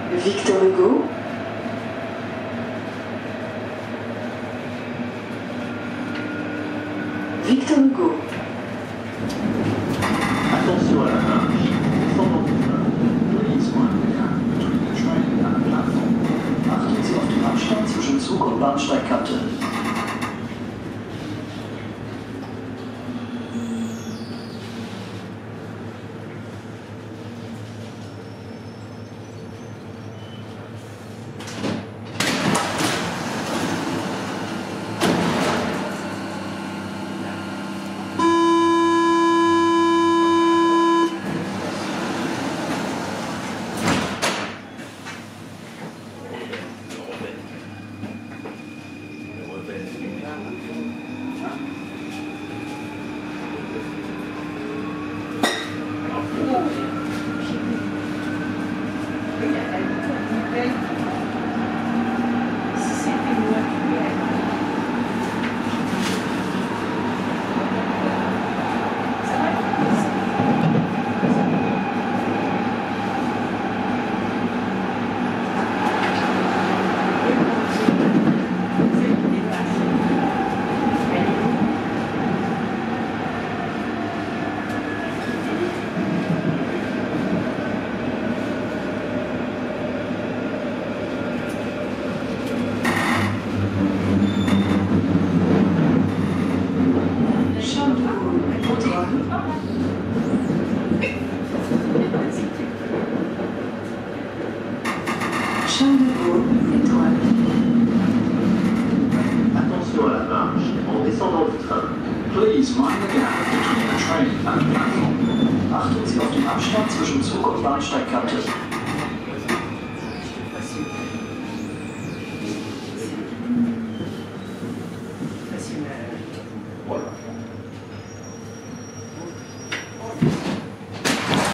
Victor Hugo. Victor Hugo. Attention à la marche, descendant du train. Please mind the gap between the train and the platform. Achten Sie auf den Abstand zwischen Zug und Bahnsteigkante. Charles de Gaulle, étoile. Attention à la marche, en descendant du train. Please mind the gap between the train and the platform. Achten Sie auf den Abstand zwischen Zug und Bahnsteigkante.